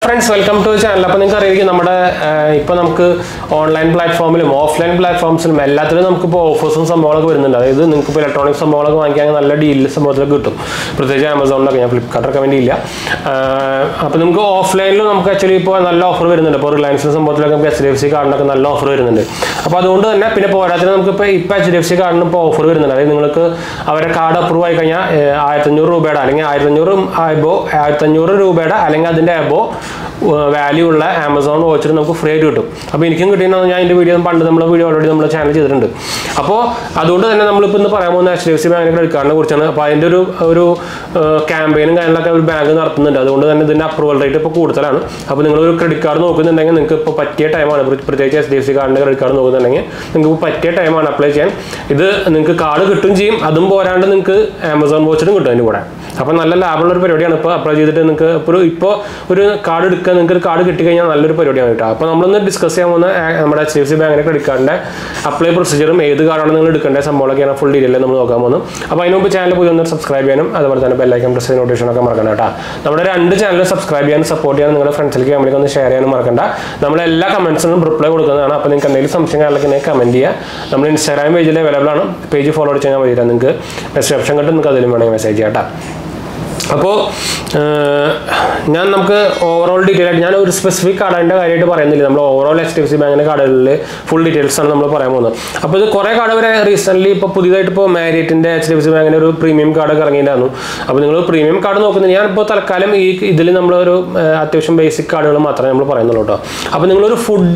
friends, welcome to the channel. അപ്പോൾ നിങ്ങൾക്ക് അറിയാം നമ്മുടെ ഇപ്പോൾ നമുക്ക് ഓൺലൈൻ പ്ലാറ്റ്ഫോമിലും ഓഫ്ലൈൻ പ്ലാറ്റ്ഫോംസിലും എല്ലാത്തിലും നമുക്ക് ഇപ്പോൾ ഓഫേഴ്സും സംഭവങ്ങളൊക്കെ വരുന്നുണ്ട്. അതായത് നിങ്ങൾക്ക് ഇപ്പോൾ ഇലക്ട്രോണിക് സംഭവങ്ങളൊക്കെ വാങ്ങിക്കാൻ നല്ല ഡീലിൽ സംഭവത്തിലൊക്കെ കിട്ടും. പ്രത്യേകിച്ച് ആമസോണിലൊക്കെ, ഞാൻ ഫ്ലിപ്കാർട്ടൊക്കെ വേണ്ടിയില്ല. അപ്പോൾ നമുക്ക് ഓഫ്ലൈനിലും നമുക്ക് ആക്ച്വലി ഇപ്പോൾ നല്ല ഓഫർ വരുന്നുണ്ട്. ഇപ്പോൾ റിലയൻസിൻ്റെ സംഭവത്തിലൊക്കെ നമുക്ക് HDFC കാർഡിനൊക്കെ നല്ല ഓഫർ വരുന്നുണ്ട്. അപ്പോൾ അതുകൊണ്ട് തന്നെ പിന്നെ പോരാത്തിന് നമുക്ക് ഇപ്പോൾ HDFC കാർഡിന് ഇപ്പോൾ ഓഫർ വരുന്നുണ്ട്. അതായത് നിങ്ങൾക്ക് അവരെ കാർഡ് അപ്രൂവ് ആയി കഴിഞ്ഞാൽ 1500 രൂപയുടെ അല്ലെങ്കിൽ 1500 രൂപയുടെ അല്ലെങ്കിൽ അതിൻ്റെ അബോ വാല്യൂ ഉള്ള ആമസോൺ വോച്ചർ നമുക്ക് ഫ്രീ ആയിട്ട് കിട്ടും. അപ്പോൾ എനിക്കും കിട്ടിയെന്ന് ഞാൻ എൻ്റെ വീഡിയോ പണ്ട് നമ്മുടെ വീഡിയോ ഓൾറെഡി നമ്മുടെ ചാനൽ ചെയ്തിട്ടുണ്ട്. അപ്പോൾ അതുകൊണ്ട് തന്നെ നമ്മളിപ്പോൾ ഇന്ന് പറയാൻ പോകുന്ന HDFC ബാങ്കിൻ്റെ ക്രെഡിറ്റ് കാർഡിനെ കുറിച്ചാണ്. അപ്പോൾ അതിൻ്റെ ഒരു ക്യാമ്പയിനും കാര്യങ്ങളൊക്കെ ഒരു ബാങ്ക് നടത്തുന്നുണ്ട്. അതുകൊണ്ട് തന്നെ ഇതിൻ്റെ അപ്രൂവൽ റേറ്റ് ഇപ്പോൾ കൂടുതലാണ്. അപ്പോൾ നിങ്ങളൊരു ക്രെഡിറ്റ് കാർഡ് നോക്കുന്നുണ്ടെങ്കിൽ നിങ്ങൾക്ക് ഇപ്പോൾ പറ്റിയ ടൈമാണ്. പ്രത്യേകിച്ച് HDFC കാർഡിൻ്റെ ക്രെഡിറ്റ് കാർഡ് നോക്കുന്നുണ്ടെങ്കിൽ നിങ്ങൾക്ക് പറ്റിയ ടൈമാണ് അപ്ലൈ ചെയ്യാൻ. ഇത് നിങ്ങൾക്ക് കാർഡ് കിട്ടും ചെയ്യും, അതും പോരാണ്ട് നിങ്ങൾക്ക് ആമസോൺ വോച്ചറും കിട്ടും അതിൻ്റെ കൂടെ. അപ്പോൾ നല്ല ലാഭമുള്ള ഒരു പരിപാടിയാണ്. ഇപ്പോൾ അപ്ലൈ ചെയ്തിട്ട് നിങ്ങൾക്ക് ഇപ്പോൾ ഒരു കാർഡ് എടുക്കുക, നിങ്ങൾക്ക് ഒരു കാർഡ് കിട്ടിക്കഴിഞ്ഞാൽ നല്ലൊരു പരിപാടിയാണ് കേട്ടോ. അപ്പോൾ നമ്മളൊന്ന് ഡിസ്കസ് ചെയ്യാൻ പോകുന്ന നമ്മുടെ HDFC ബാങ്കിൻ്റെ ക്രെഡിറ്റ് കാർഡിൻ്റെ അപ്ലൈ പ്രൊസീജിയറും ഏത് കാർഡാണ് നിങ്ങൾ എടുക്കേണ്ട സംഭവമൊക്കെയാണ് ഫുൾ ഡീറ്റെയിൽ നമ്മൾ നോക്കാൻ പോകുന്നത്. അപ്പോൾ അതിന് മുമ്പ് ചാനൽ പുതിയ ഒന്ന് സബ്സ്ക്രൈബ് ചെയ്യാനും അതുപോലെ തന്നെ ബെല്ലൈക്കൺ പ്രസ് ചെയ്ത് നോട്ടിഫിക്കേഷനൊക്കെ മറക്കണ്ട കേട്ടോ. നമ്മുടെ 2 ചാനൽ സബ്സ്ക്രൈബ് ചെയ്യാനും സപ്പോർട്ട് ചെയ്യാനും നിങ്ങളുടെ ഫ്രണ്ട്സിലേക്ക് ഫാമിലിക്ക് ഒന്ന് ഷെയർ ചെയ്യാനും മറക്കണ്ട. നമ്മളെല്ലാ കമൻസിനും റിപ്ലൈ കൊടുക്കുന്നതാണ്. അപ്പോൾ നിങ്ങൾക്ക് എന്തെങ്കിലും സംശയം കാര്യങ്ങളൊക്കെ കമൻറ്റ് ചെയ്യുക. നമ്മൾ ഇൻസ്റ്റാഗ്രാം പേജിൽ അവൈലബിൾ ആണ്. പേജ് ഫോളോ അടിച്ച് കഴിഞ്ഞാൽ മതി. നിങ്ങൾക്ക് മെസ്സേജ് ഓപ്ഷൻ കിട്ടും, നിങ്ങൾക്ക് അതിലും വേണമെങ്കിൽ മെസ്സേജ് ചെയ്യാം കേട്ടോ. അപ്പോൾ നമുക്ക് ഓവറോൾ ഡീറ്റെയിൽ ആയിട്ട് ഞാൻ ഒരു സ്പെസിഫിക് കാർഡിൻ്റെ കാര്യമായിട്ട് പറയുന്നില്ല. നമ്മൾ ഓവറോൾ HDFC ബാങ്കിൻ്റെ കാർഡുകളിൽ ഫുൾ ഡീറ്റെയിൽസ് ആണ് നമ്മൾ പറയാൻ പോകുന്നത്. അപ്പോൾ ഇത് കുറേ കാർഡ് വരെ റീസെൻ്റ്ലി ഇപ്പോൾ പുതിയതായിട്ട് ഇപ്പോൾ മാരിയറ്റിൻ്റെ HDFC ബാങ്കിൻ്റെ ഒരു പ്രീമിയം കാർഡൊക്കെ ഇറങ്ങിയിട്ടുണ്ടായിരുന്നു. അപ്പോൾ നിങ്ങൾ പ്രീമിയം കാർഡ് നോക്കുന്നത്, ഞാനിപ്പോൾ തൽക്കാലം ഇതിൽ നമ്മളൊരു അത്യാവശ്യം ബേസിക് കാർഡുകൾ മാത്രമേ നമ്മൾ പറയുന്നുള്ളൂ കേട്ടോ. അപ്പോൾ നിങ്ങളൊരു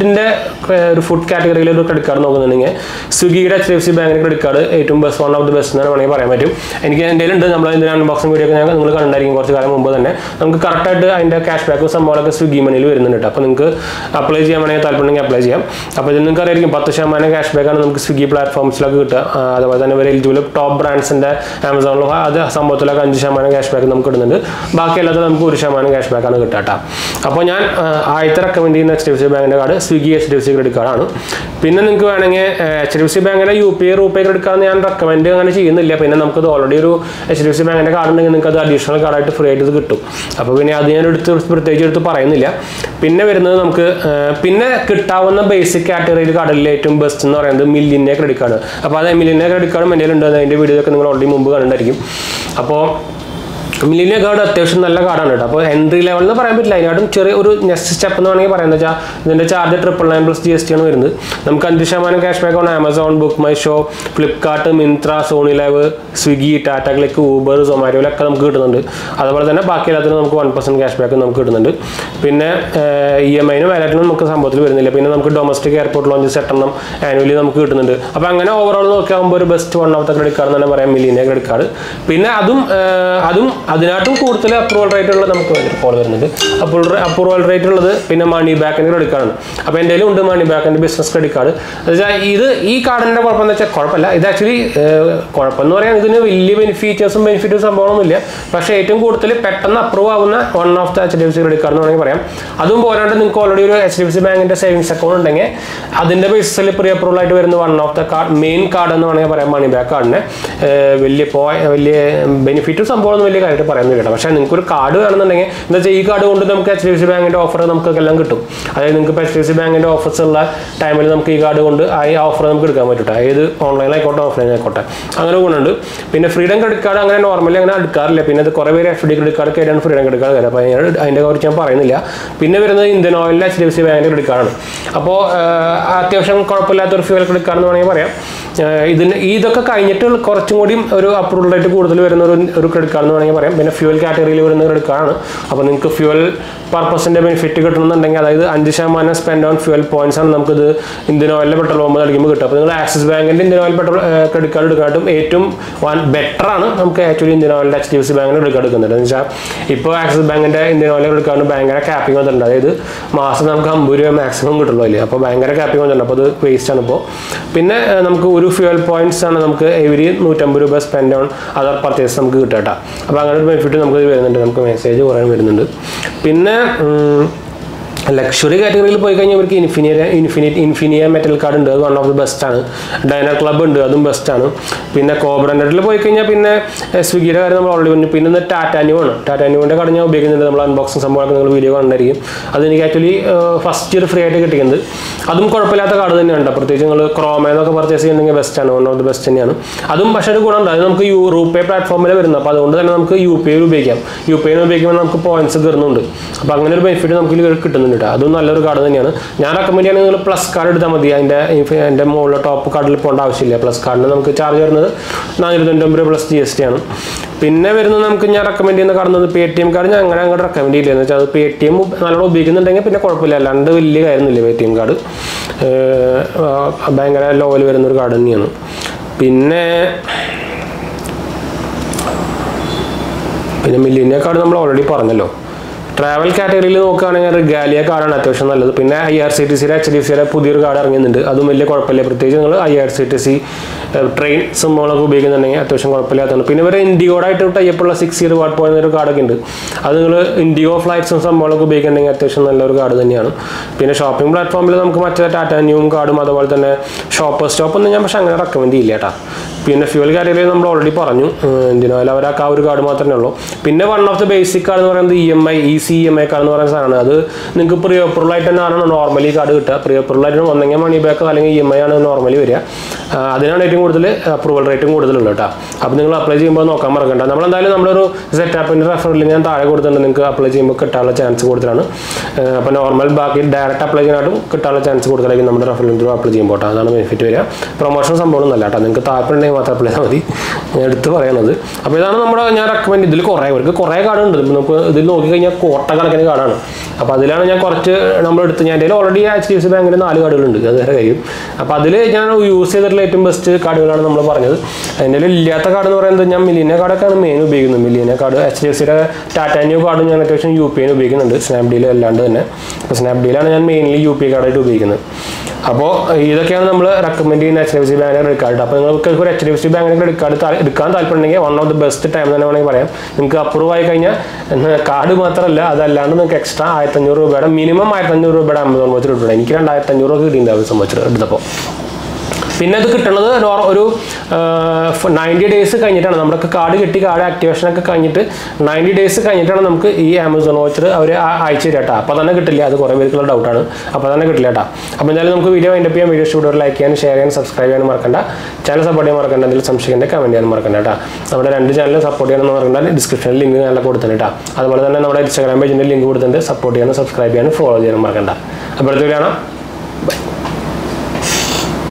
ഫുഡ് കാറ്റഗറിയിൽ ഒരു ക്രെഡിറ്റ് കാർഡ് നോക്കുന്നുണ്ടെങ്കിൽ സ്വിഗ്ഗിയുടെ HDFC ബാങ്കിൻ്റെ ക്രെഡിറ്റ് കാർഡ് ഏറ്റവും best, one of the best എന്ന് വേണമെങ്കിൽ പറയാൻ പറ്റും. എനിക്ക് എൻ്റെ ഉണ്ട്, നമ്മൾ അതിൻ്റെ അൺബോക്സിംഗ് വീഡിയോ ഒക്കെ നിങ്ങൾ കണ്ടായിരിക്കും കുറച്ച് കാലം മുമ്പ് തന്നെ. നമുക്ക് കറക്റ്റായിട്ട് അതിൻ്റെ ക്യാഷ് ബാക്കും സംഭവങ്ങളൊക്കെ സ്വിഗ്ഗി മണിയിൽ വരുന്നുണ്ട് കേട്ടോ. അപ്പോൾ നിങ്ങൾക്ക് അപ്ലൈ ചെയ്യാൻ വേണമെങ്കിൽ താല്പര്യമുണ്ടെങ്കിൽ അപ്ലൈ ചെയ്യാം. അപ്പോൾ ഇതിൽ നിങ്ങൾക്ക് അറിയായിരിക്കും 10% ക്യാഷ് ബാക്കാണ് നമുക്ക് സ്വിഗ്ഗി പ്ലാറ്റ്ഫോംസിലൊക്കെ കിട്ടുക. അതുപോലെ തന്നെ ഒരു എലിജിബിൾ ടോപ്പ് ബ്രാൻഡ്സിൻ്റെ ആമസോണിലോ അത് സംഭവത്തിലൊക്കെ 5% ക്യാഷ് ബാക്ക് നമുക്ക് കിട്ടുന്നുണ്ട്. ബാക്കി എല്ലാത്തിലും നമുക്ക് 1% ക്യാഷ് ബാക്കാണ് കിട്ടുക കേട്ടോ. അപ്പോൾ ഞാൻ ആദ്യത്തെ റെക്കമെൻഡ് ചെയ്യുന്ന HDFC ബാങ്കിൻ്റെ കാർഡ് സ്വിഗ്ഗി HDFC ക്രെഡിറ്റ് കാർഡാണ്. പിന്നെ നിങ്ങൾക്ക് വേണമെങ്കിൽ HDFC ബാങ്കിൻ്റെ UPI റൂപേ ക്രെഡിറ്റ് കാർഡ് ഞാൻ റെക്കമെൻഡ് അങ്ങനെ ചെയ്യുന്നില്ല. പിന്നെ നമുക്കത് ഓൾറെഡി ഒരു HDFC ബാങ്കിൻ്റെ കാർഡ് ഉണ്ടെങ്കിൽ നിങ്ങൾക്ക് അത് അഡീഷണൽ കാർഡായിട്ട് ഫ്രീ ആയിട്ട് ഇത് കിട്ടും. അപ്പോൾ പിന്നെ അത് ഞാൻ പ്രത്യേകിച്ച് എടുത്ത് പറയുന്നില്ല. പിന്നെ വരുന്നത് നമുക്ക് പിന്നെ കിട്ടാവുന്ന ബേസിക് കാറ്റഗറിയിൽ കാർഡിൽ ഏറ്റവും ബെസ്റ്റ് എന്ന് പറയുന്നത് മില്ലിയൻ്റെ ക്രെഡിറ്റ് കാർഡ്. അപ്പോൾ അത് മില്ലിയൻ്റെ ക്രെഡിറ്റ് കാർഡും എൻ്റെ ഉണ്ട്. അതിൻ്റെ വീഡിയോ ഒക്കെ നിങ്ങൾ ഓൾറെഡി മുമ്പ് കണ്ടിട്ടുണ്ടായിരിക്കും. അപ്പോൾ മില്ലിയൻ കാർഡ് അത്യാവശ്യം നല്ല കാർഡാണ് കേട്ടോ. അപ്പോൾ എൻട്രി ലെവൽ എന്ന് പറയാൻ പറ്റില്ല, അതിനായിട്ടും ചെറിയ ഒരു നെക്സ്റ്റ് സ്റ്റെപ്പ് എന്ന് വേണമെങ്കിൽ പറയുന്നത് വെച്ചാൽ ഇതിൻ്റെ ചാർജ് 999 പ്ലസ് GST ആണ് വരുന്നത്. നമുക്ക് 5% ക്യാഷ് ബാക്ക് ആണ് Amazon, book my show, Flipkart, Myntra, Sony Liv, Swiggy, Tata cliq, Uber, സൊമാറ്റോയിലൊക്കെ നമുക്ക് കിട്ടുന്നുണ്ട്. അതുപോലെ തന്നെ ബാക്കി എല്ലാത്തിനും നമുക്ക് 1% ക്യാഷ് ബാക്ക് നമുക്ക് കിട്ടുന്നുണ്ട്. പിന്നെ EMI-നും വാലറ്റിനും നമുക്ക് സംഭവത്തിൽ വരുന്നില്ല. പിന്നെ നമുക്ക് ഡൊമസ്റ്റിക് എയർപോർട്ട് ലോഞ്ചസ് 8 ആനുവലി നമുക്ക് കിട്ടുന്നുണ്ട്. അപ്പോൾ അങ്ങനെ ഓവറോൾ നോക്കിയാകുമ്പോൾ ഒരു best one of the credit card എന്ന് തന്നെ പറയാം മില്ലിയൻ്റെ ക്രെഡിറ്റ് കാർഡ്. പിന്നെ അതും അതിനായിട്ടും കൂടുതൽ അപ്രൂവൽ റേറ്റ് ഉള്ളത് നമുക്ക് കോൾ വരുന്നുണ്ട്. അപ്രൂവൽ റേറ്റ് ഉള്ളത് പിന്നെ മണി ബാക്കിൻ്റെ ക്രെഡിറ്റ് കാർഡാണ്. അപ്പോൾ എൻ്റെ ഉണ്ട് മണി ബാക്കിൻ്റെ ബിസിനസ് ക്രെഡിറ്റ് കാർഡ്. ഈ കാർഡിൻ്റെ കുഴപ്പമെന്ന് വെച്ചാൽ കുഴപ്പമില്ല. ഇത് ആക്ച്വലി കുഴപ്പമെന്ന് പറയാൻ ഇതിന് വലിയ ബെനിഫിറ്റും സംഭവമൊന്നുമില്ല. പക്ഷേ ഏറ്റവും കൂടുതൽ പെട്ടെന്ന് അപ്രൂവ് ആവുന്ന one of the HDFC credit card എന്ന് വേണമെങ്കിൽ പറയാം. അതും പോരാണ്ട് നിങ്ങൾക്ക് ഓൾറെഡി ഒരു HDFC ബാങ്കിൻ്റെ സേവിങ്സ് അക്കൗണ്ട് ഉണ്ടെങ്കിൽ അതിൻ്റെ ബേസിസിൽ പ്രീ അപ്രൂവൽ ആയിട്ട് വരുന്ന one of the main card എന്ന് വേണമെങ്കിൽ പറയാം മണി ബാക്ക് കാർഡിനെ. വലിയ ബെനിഫിറ്റും സംഭവമൊന്നും വലിയ കാര്യമായിട്ട് പറയുന്നത് കേട്ടോ. പക്ഷേ നിങ്ങൾക്ക് ഒരു കാർഡ് വേണമെന്നുണ്ടെങ്കിൽ എന്താ വെച്ചാൽ ഈ കാർഡ് കൊണ്ട് നമുക്ക് HDFC ബാങ്കിൻ്റെ ഓഫർ നമുക്കെല്ലാം കിട്ടും. അതായത് നിങ്ങൾക്ക് ഇപ്പോൾ HDFC ബാങ്കിൻ്റെ ഓഫേഴ്സ് ഉള്ള ടൈമിൽ നമുക്ക് ഈ കാർഡ് കൊണ്ട് ആ ഓഫർ നമുക്ക് എടുക്കാൻ പറ്റും. ഏത് ഓൺലൈനായിക്കോട്ടെ ഓഫ്ലൈൻ ആയിക്കോട്ടെ അങ്ങനെ ഗുണമുണ്ട്. പിന്നെ ഫ്രീഡം ക്രെഡിറ്റ് കാർഡ് അങ്ങനെ നോർമലി അങ്ങനെ എടുക്കാറില്ല. പിന്നെ അത് കുറേ പേര് FD ക്രെഡിറ്റ് കാർഡ് കയറിയാണ് ഫ്രീഡം ക്രെഡിറ്റ് കാർഡ് കയറി. അപ്പോൾ അതിൻ്റെ കുറിച്ച് ഞാൻ പറയുന്നില്ല. പിന്നെ വരുന്നത് ഇന്ത്യൻ ഓയിലിലെ HDFC ബാങ്കിൻ്റെ ക്രെഡിറ്റ് കാർഡാണ്. അപ്പോൾ അത്യാവശ്യം കുഴപ്പമില്ലാത്തൊരു ഫ്യൂവൽ ക്രെഡിറ്റ് കാർഡ് എന്ന് വേണമെങ്കിൽ പറയാം. ഇതൊക്കെ കഴിഞ്ഞിട്ട് കുറച്ചും കൂടി ഒരു അപ്രൂവൽ റേറ്റ് കൂടുതൽ വരുന്ന ഒരു ക്രെഡിറ്റ് കാർഡ് എന്ന് വേണമെങ്കിൽ പറയാം. പിന്നെ ഫ്യൂവൽ കാറ്റഗറിയിൽ വരുന്ന ക്രെഡിറ്റ് കാർഡാണ്. അപ്പോൾ നിങ്ങൾക്ക് ഫ്യൂവൽ പർപ്പസിൻ്റെ ബെനിഫിറ്റ് കിട്ടണമെന്നുണ്ടെങ്കിൽ അതായത് 5% സ്പെൻഡ് ഓൺ ഫ്യൂവൽ പോയിന്റ്സ് ആണ് നമുക്കിത് ഇന്ത്യൻ ഓയിലിലെ പെട്രോൾ പമ്പ് നൽകുമ്പോൾ കിട്ടും. അപ്പോൾ നിങ്ങൾ ആക്സിസ് ബാങ്കിൻ്റെ Indian oil petrol credit card എടുക്കാനായിട്ടും ഏറ്റവും ബെറ്ററാണ് നമുക്ക് ആക്ച്വലി ഇന്ത്യൻ ഓയിലിൻ്റെ HDFC ബാങ്കിൻ്റെ ക്രെഡിറ്റ് കാർഡ് എടുക്കുന്നത്. എന്ന് വെച്ചാൽ ഇപ്പോൾ ആക്സിസ് ബാങ്കിൻ്റെ ഇന്ത്യൻ ഓയിൽ ക്രെഡിറ്റ് കാർഡ് ഭയങ്കര ക്യാപ്പിംഗ് വന്നിട്ടുണ്ട്. അതായത് മാസം നമുക്ക് 50 രൂപ മാക്സിമം കിട്ടുള്ളൂ അല്ലേ. അപ്പോൾ ഭയങ്കര ക്യാപ്പിംഗ് വന്നിട്ടുണ്ട്. അപ്പോൾ അത് വേസ്റ്റ് ആണ് ഇപ്പോൾ. പിന്നെ നമുക്ക് ഒരു ഫ്യൂവൽ പോയിന്റ്സ് ആണ് നമുക്ക് എവരി 150 രൂപ സ്പെൻഡ് ഓൺ അതർ പർച്ചേസ് നമുക്ക് കിട്ടും കേട്ടോ. അപ്പോൾ അങ്ങനെ ഒരു ബെനിഫിറ്റ് നമുക്ക് വരുന്നുണ്ട്. നമുക്ക് മെസ്സേജ് കുറേ വരുന്നുണ്ട്. പിന്നെ ലക്ഷറി കാറ്റഗറിയിൽ പോയി കഴിഞ്ഞാൽ ഇവർക്ക് ഇൻഫിനിയ മെറ്റൽ കാർഡ് ഉണ്ട്, അത് വൺ ഓഫ് ദി ബെസ്റ്റ് ആണ്. ഡൈനർ ക്ലബ് ഉണ്ട്, അതും ബെസ്റ്റ് ആണ്. പിന്നെ കോബ്രൻഡിൽ പോയി കഴിഞ്ഞാൽ പിന്നെ സ്വിഗ്ഗിയുടെ കാര്യം നമ്മൾ ഓൾറെഡി പറഞ്ഞു. പിന്നെ ടാറ്റാന്യൂ ആണ്. ടാറ്റാന്യൂവിൻ്റെ കാർഡ് ഞാൻ ഉപയോഗിക്കുന്നുണ്ട്. നമ്മൾ അൺബോക്സിങ് സംഭവമൊക്കെ നിങ്ങൾ വീഡിയോ കണ്ടായിരിക്കും. അത് എനിക്ക് ആക്ച്വലി ഫസ്റ്റ് ഇയർ ഫ്രീ ആയിട്ട് കിട്ടിയത്. അതും കുഴപ്പമില്ലാത്ത കാർഡ് തന്നെയാണ്. പ്രത്യേകിച്ച് നിങ്ങൾ ക്രോമേന്നൊക്കെ പർച്ചേസ് ചെയ്യുന്നുണ്ടെങ്കിൽ ബെസ്റ്റാണ്, വൺ ഓഫ് ദി ബെസ്റ്റ് തന്നെയാണ്. അതും പക്ഷേ ഒരു ഗുണമുണ്ട്, അത് നമുക്ക് റൂപേ പ്ലാറ്റ്ഫോമിൽ വരുന്നത്. അപ്പോൾ അതുകൊണ്ട് തന്നെ നമുക്ക് യു പി ഐ ഉപയോഗിക്കാം. യു പി ഐ ഉപയോഗിക്കുമ്പോൾ നമുക്ക് പോയിന്റ്സ് കയറുന്നുണ്ട്. അപ്പോൾ അങ്ങനെ ഒരു ബെനിഫിറ്റ് നമുക്ക് കിട്ടുന്നുണ്ട്. അതും നല്ലൊരു കാർഡ് തന്നെയാണ്. ഞാൻ റെക്കമെൻഡ് ചെയ്യുകയാണെങ്കിൽ നിങ്ങൾ പ്ലസ് കാർഡ് എടുത്താൽ മതി. അതിൻ്റെ മുകളിൽ ടോപ്പ് കാർഡിൽ പോകേണ്ട ആവശ്യമില്ല. പ്ലസ് കാർഡിന് നമുക്ക് ചാർജ് വരുന്നത് 499 പ്ലസ് GST ആണ്. പിന്നെ വരുന്നത് നമുക്ക് ഞാൻ റെക്കമെൻഡ് ചെയ്യുന്ന കാർഡ് പേടിഎം കാർഡ് ഞാൻ അങ്ങോട്ട് റെക്കമെൻഡ് ചെയ്യില്ല. എന്ന് വെച്ചാൽ അത് പേടിഎം നല്ലോണം ഉപയോഗിക്കുന്നുണ്ടെങ്കിൽ പിന്നെ കുഴപ്പമില്ല, അല്ലാണ്ട് വലിയ കാര്യമൊന്നുമില്ല. പേടിഎം കാർഡ് ഭയങ്കര ലോവൽ വരുന്നൊരു കാർഡ് തന്നെയാണ്. പിന്നെ മില്ലേനിയ കാർഡ് നമ്മൾ ഓൾറെഡി പറഞ്ഞല്ലോ. ട്രാവൽ കാറ്റഗറിയിൽ നോക്കുകയാണെങ്കിൽ റിഗാലിയ കാർഡാണ് അത്യാവശ്യം നല്ലത്. പിന്നെ IRCTCയുടെ HDFCയുടെ പുതിയൊരു കാർഡ് ഇറങ്ങുന്നുണ്ട്, അതും വലിയ കുഴപ്പമില്ല. പ്രത്യേകിച്ച് നിങ്ങൾ IRCTC ട്രെയിൻ സംഭവങ്ങളൊക്കെ ഉപയോഗിക്കുന്നുണ്ടെങ്കിൽ അത്യാവശ്യം കുഴപ്പമില്ലാത്തതാണ്. പിന്നെ ഇവരെ ഇൻഡിഗോടായിട്ട് ടൈപ്പുള്ള 6 റിവാർഡ് പോയിന്റ് ഒരു കാർഡൊക്കെ ഉണ്ട്. അത് നിങ്ങൾ ഇൻഡിഗോ ഫ്ലൈറ്റ്സും സംഭവങ്ങളൊക്കെ ഉപയോഗിക്കുന്നുണ്ടെങ്കിൽ അത്യാവശ്യം നല്ലൊരു കാർഡ് തന്നെയാണ്. പിന്നെ ഷോപ്പിംഗ് പ്ലാറ്റ്ഫോമിൽ നമുക്ക് മറ്റേ ടാറ്റാന്യൂവും കാർഡും അതുപോലെ തന്നെ സ്റ്റോപ്പൊന്നും ഞാൻ പക്ഷേ അങ്ങനെ റെക്കമെൻഡ് ചെയ്യില്ല കേട്ടോ. പിന്നെ ഫ്യൂൽ കാറ്റഗറിയിൽ നമ്മൾ ഓൾറെഡി പറഞ്ഞു, എന്തിനായാലും അവർക്ക് ആ ഒരു കാർഡ് മാത്രമേ ഉള്ളൂ. പിന്നെ one of the basic card എന്ന് പറയുന്നത് EMI കാർഡ് എന്ന് പറയുന്ന സാധനമാണ്. അത് നിങ്ങൾക്ക് പ്രീ അപ്രൂവൽ ആയിട്ട് തന്നെയാണ് നോർമലി കാർഡ് കിട്ടുക. പ്രീ അപ്രൂവൽ ആയിട്ട് ഒന്നെങ്കിൽ മണി ബാക്ക് അല്ലെങ്കിൽ EMI ആണ് നോർമലി വരിക. അതിനാണ് ഏറ്റവും കൂടുതൽ അപ്രൂവൽ റേറ്റും കൂടുതലുള്ളത് കേട്ടോ. അപ്പോൾ നിങ്ങൾ അപ്ലൈ ചെയ്യുമ്പോൾ നോക്കാൻ മറക്കണ്ട. നമ്മളെന്തായാലും നമ്മളൊരു സെറ്റാപ്പിൻ്റെ റെഫറൽ ഞാൻ താഴെ കൊടുത്തിട്ടുണ്ട്, നിങ്ങൾക്ക് അപ്ലൈ ചെയ്യുമ്പോൾ കിട്ടാനുള്ള ചാൻസ് കൂടുതലാണ്. അപ്പോൾ നോർമൽ ബാക്കി ഡയറക്റ്റ് അപ്ലൈ ചെയ്യാനായിട്ടും കിട്ടാനുള്ള ചാൻസ് കൂടുതലായിരിക്കും നമ്മുടെ റെഫറൽ ത്രൂ അപ്ലൈ ചെയ്യുമ്പോൾ കേട്ടോ. അതാണ് ബെനിഫിറ്റ് വരിക. പ്രൊമോഷൻ സംഭവം ഒന്നല്ല കേട്ടോ, നിങ്ങൾക്ക് താല്പര്യം മാത്രം അപ്ലൈ ചെയ്താൽ മതി, ഞാൻ എടുത്ത് പറയണത്. അപ്പോൾ ഇതാണ് നമ്മുടെ ഞാൻ റെക്കമെൻഡ്. ഇതിൽ കുറേ കാർഡുണ്ട്. നമുക്ക് ഇതിൽ നോക്കിക്കഴിഞ്ഞാൽ കോട്ടക്കണക്കിന് കാർഡാണ്. അപ്പോൾ അതിലാണ് ഞാൻ കുറച്ച് നമ്മളെടുത്ത് ഞാൻ എൻ്റെ ഓൾറെഡി HDFC ബാങ്കിൻ്റെ 4 കാർഡുകളുണ്ട്, അത് വേറെ കാര്യം. അപ്പോൾ അതിൽ ഞാൻ യൂസ് ചെയ്തിട്ടുള്ള ഏറ്റവും ബെസ്റ്റ് കാർഡുകളാണ് നമ്മൾ പറഞ്ഞത്. അതിൻ്റെ ഇല്ലാത്ത കാർഡ് എന്ന് പറയുന്നത് ഞാൻ മില്ലേനിയ കാർഡൊക്കെയാണ് മെയിൻ ഉപയോഗിക്കുന്നത്. മില്ലേനിയ കാർഡ് HDFCയുടെ ടാറ്റാന്യൂ കാർഡ് ഞാൻ അത്യാവശ്യം UPI ഉപയോഗിക്കുന്നുണ്ട്, സ്നാപ്ഡീൽ അല്ലാണ്ട് തന്നെ. അപ്പോൾ സ്നാപ്ഡീലാണ് ഞാൻ മെയിൻലി UPI കാർഡായിട്ട് ഉപയോഗിക്കുന്നത്. അപ്പോൾ ഇതൊക്കെയാണ് നമ്മൾ റെക്കമെൻഡ് ചെയ്യുന്ന HDFC ബാങ്കിൻ്റെ ക്രെഡിറ്റ് കാർഡ്. അപ്പോൾ നിങ്ങൾക്ക് ഒരു HDFC ബാങ്കിൻ്റെ ക്രെഡിറ്റ് കാർഡ് എടുക്കാൻ താല്പര്യമുണ്ടെങ്കിൽ one of the best time തന്നെ വേണമെങ്കിൽ പറയാം. നിങ്ങൾക്ക് അപ്രൂവ് ആയി കഴിഞ്ഞാൽ കാർഡ് മാത്രമല്ല, അതല്ലാണ്ട് നിങ്ങൾക്ക് എക്സ്ട്രാ 1500 രൂപയുടെ മിനിമം 1500 രൂപയുടെ Amazon വോച്ചർ കിട്ടും. എനിക്ക് 2500 കിട്ടിയിട്ടുണ്ട് Amazon വോച്ചർ എടുത്തപ്പോൾ. പിന്നെ ഇത് കിട്ടുന്നത് ഒരു 90 ഡേയ്സ് കഴിഞ്ഞിട്ടാണ്. നമ്മുടെ കാർഡ് കിട്ടി, കാർഡ് ആക്ടിവേഷനൊക്കെ കഴിഞ്ഞിട്ട് 90 ഡേയ്സ് കഴിഞ്ഞിട്ടാണ് നമുക്ക് ഈ Amazon വോച്ചർ അവർ അയച്ചു തരാം കേട്ടോ. അപ്പോൾ തന്നെ കിട്ടില്ല, അത് കുറേ പേർക്കുള്ള ഡൗട്ടാണ്. അപ്പോൾ തന്നെ കിട്ടില്ല കേട്ടോ. അപ്പോൾ എന്തായാലും നമുക്ക് വീഡിയോ വൈൻഡപ്പ് ചെയ്യാം. വീഡിയോ ഇഷ്ടപ്പെട്ടവർ ലൈക്ക് ചെയ്യാനും ഷെയർ ചെയ്യാനും സബ്സ്ക്രൈബ് ചെയ്യാനും മറക്കണ്ട. ചാനൽ സപ്പോർട്ട് ചെയ്യാൻ മറക്കണ്ട. എന്തെങ്കിലും സംശയിക്കേണ്ട കമൻറ്റ് ചെയ്യാനും മറക്കണ്ട കേട്ടോ. നമ്മുടെ 2 ചാനലും സപ്പോർട്ട് ചെയ്യാനെന്ന് മറക്കണ്ട. ഡിസ്ക്രിപ്ഷനിൽ ലിങ്ക് നല്ല കൊടുത്തിട്ടുണ്ട് കേട്ടോ. അതുപോലെ തന്നെ നമ്മുടെ Instagram പേജിൻ്റെ ലിങ്ക് കൊടുത്തിട്ടുണ്ട്. സപ്പോർട്ട് ചെയ്യാനും സബ്സ്ക്രൈബ് ചെയ്യാനും ഫോളോ ചെയ്യാനും മറക്കണ്ട. അപ്പോൾ അടുത്ത വീഡിയോ കാണാം. ബൈ.